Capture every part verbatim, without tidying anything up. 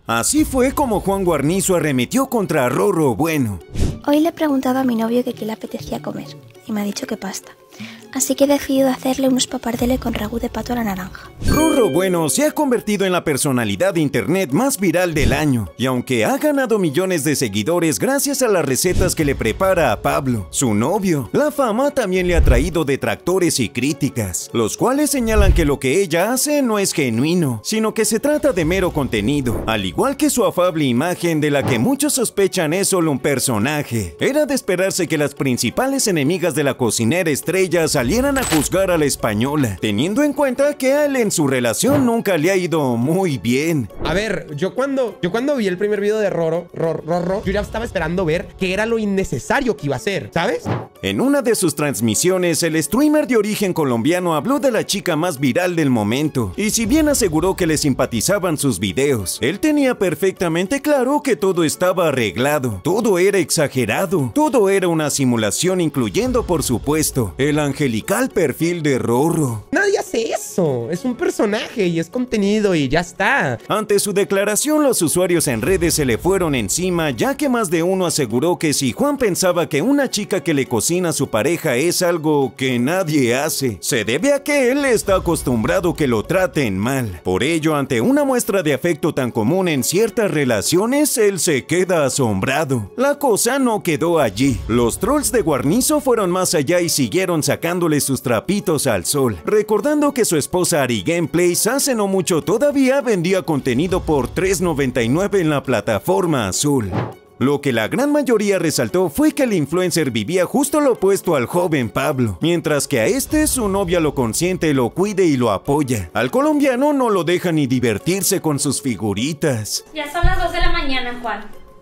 Así fue como Juan Guarnizo arremetió contra Rorro Bueno. Hoy le he preguntado a mi novio que qué le apetecía comer y me ha dicho que pasta. Así que he decidido hacerle unos pappardelle con ragú de pato a la naranja. Rorro Bueno se ha convertido en la personalidad de internet más viral del año, y aunque ha ganado millones de seguidores gracias a las recetas que le prepara a Pablo, su novio, la fama también le ha traído detractores y críticas, los cuales señalan que lo que ella hace no es genuino, sino que se trata de mero contenido, al igual que su afable imagen de la que muchos sospechan es solo un personaje. Era de esperarse que las principales enemigas de la cocinera estrella salieran a juzgar a la española, teniendo en cuenta que a él en su relación nunca le ha ido muy bien. A ver, yo cuando, yo cuando vi el primer video de Rorro, Rorro, Rorro, yo ya estaba esperando ver qué era lo innecesario que iba a hacer, ¿sabes? En una de sus transmisiones, el streamer de origen colombiano habló de la chica más viral del momento, y si bien aseguró que le simpatizaban sus videos, él tenía perfectamente claro que todo estaba arreglado, todo era exagerado, todo era una simulación, incluyendo por supuesto el angelical perfil de Rorro. Nadie hace eso, es un personaje y es contenido y ya está. Ante su declaración, los usuarios en redes se le fueron encima, ya que más de uno aseguró que si Juan pensaba que una chica que le cocina a su pareja es algo que nadie hace, se debe a que él está acostumbrado que lo traten mal. Por ello, ante una muestra de afecto tan común en ciertas relaciones, él se queda asombrado. La cosa no quedó allí. Los trolls de Guarnizo fueron más allá y siguieron sacándole sus trapitos al sol, recordando que su esposa Ari Gameplays hace no mucho todavía vendía contenido por tres noventa y nueve en la plataforma azul. Lo que la gran mayoría resaltó fue que el influencer vivía justo lo opuesto al joven Pablo, mientras que a este su novia lo consiente, lo cuide y lo apoya. Al colombiano no lo deja ni divertirse con sus figuritas. Ya son las dos de la mañana, Juan.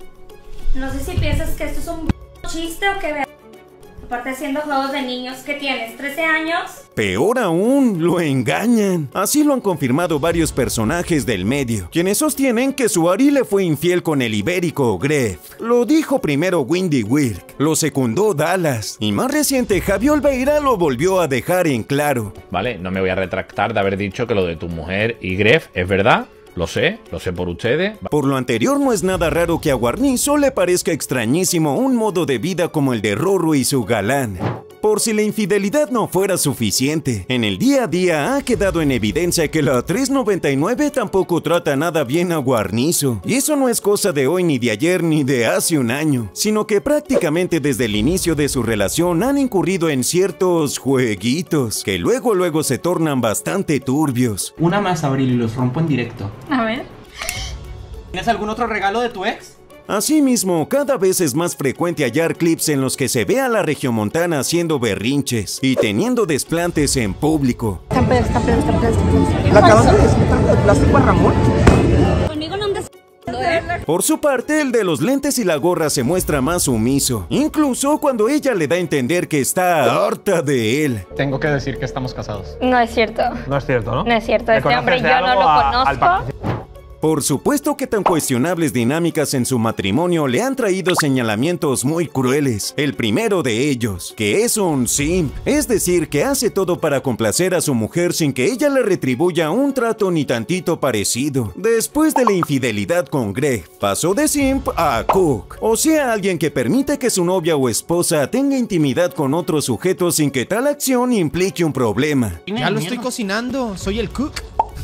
No sé si piensas que esto es un chiste o que veas. Aparte haciendo juegos de niños, ¿qué tienes? ¿trece años? Peor aún, lo engañan. Así lo han confirmado varios personajes del medio, quienes sostienen que su Ari le fue infiel con el ibérico Gref. Lo dijo primero Windy Wirk, lo secundó Dallas, y más reciente Javi Olveira lo volvió a dejar en claro. Vale, no me voy a retractar de haber dicho que lo de tu mujer y Gref es verdad. Lo sé, lo sé por ustedes. Por lo anterior, no es nada raro que a Guarnizo le parezca extrañísimo un modo de vida como el de Rorro y su galán. Por si la infidelidad no fuera suficiente, en el día a día ha quedado en evidencia que la tres noventa y nueve tampoco trata nada bien a Guarnizo. Y eso no es cosa de hoy, ni de ayer, ni de hace un año, sino que prácticamente desde el inicio de su relación han incurrido en ciertos jueguitos que luego luego se tornan bastante turbios. Una más, Abril, y los rompo en directo. A ver. ¿Tienes algún otro regalo de tu ex? Asimismo, cada vez es más frecuente hallar clips en los que se ve a la regiomontana haciendo berrinches y teniendo desplantes en público. Están pedos, están pedos, están pedos, están pedos. ¿Le acaban de decir tanto de plástico a Ramón? Conmigo no andas ¿eh? Por su parte, el de los lentes y la gorra se muestra más sumiso, incluso cuando ella le da a entender que está harta de él. Tengo que decir que estamos casados. No es cierto. No es cierto, ¿no? No es cierto. ¿Me Este conoces hombre de yo no algo lo a- al conozco. Por supuesto que tan cuestionables dinámicas en su matrimonio le han traído señalamientos muy crueles. El primero de ellos, que es un simp, es decir, que hace todo para complacer a su mujer sin que ella le retribuya un trato ni tantito parecido. Después de la infidelidad con Greg, pasó de simp a cook, o sea, alguien que permite que su novia o esposa tenga intimidad con otro sujeto sin que tal acción implique un problema. Ya lo estoy cocinando, soy el cook.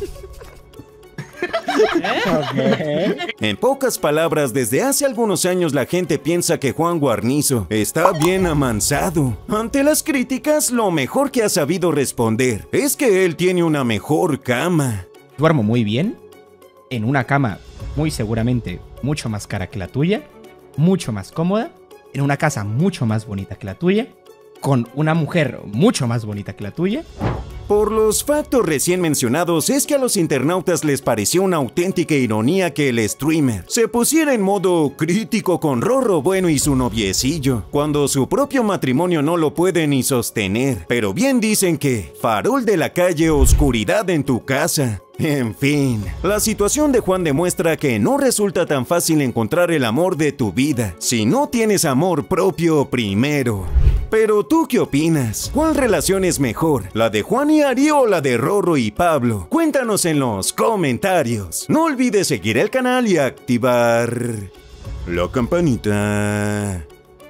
En pocas palabras, desde hace algunos años la gente piensa que Juan Guarnizo está bien amansado. Ante las críticas, lo mejor que ha sabido responder es que él tiene una mejor cama. Duermo muy bien, en una cama muy seguramente mucho más cara que la tuya, mucho más cómoda, en una casa mucho más bonita que la tuya, con una mujer mucho más bonita que la tuya. Por los factos recién mencionados, es que a los internautas les pareció una auténtica ironía que el streamer se pusiera en modo crítico con Rorro Bueno y su noviecillo, cuando su propio matrimonio no lo puede ni sostener. Pero bien dicen que farol de la calle, oscuridad en tu casa. En fin, la situación de Juan demuestra que no resulta tan fácil encontrar el amor de tu vida si no tienes amor propio primero. Pero ¿tú qué opinas? ¿Cuál relación es mejor? ¿La de Juan y Ari o la de Rorro y Pablo? Cuéntanos en los comentarios. No olvides seguir el canal y activar la campanita.